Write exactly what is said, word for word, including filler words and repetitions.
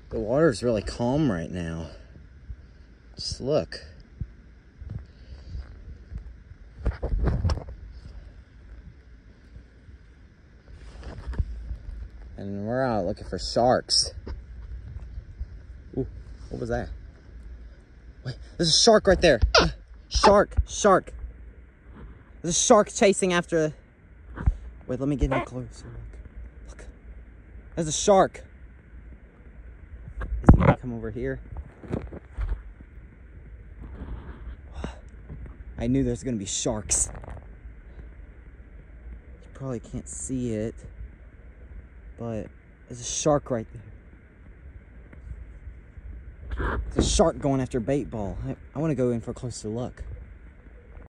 The water's really calm right now. Just look. And we're out looking for sharks. Ooh, what was that? Wait, there's a shark right there. Shark, shark. There's a shark chasing after. Wait, let me get in close. Look, look. There's a shark. Is he gonna come over here? I knew there's gonna be sharks. You probably can't see it, but there's a shark right there. There's a shark going after bait ball. I, I want to go in for a closer look.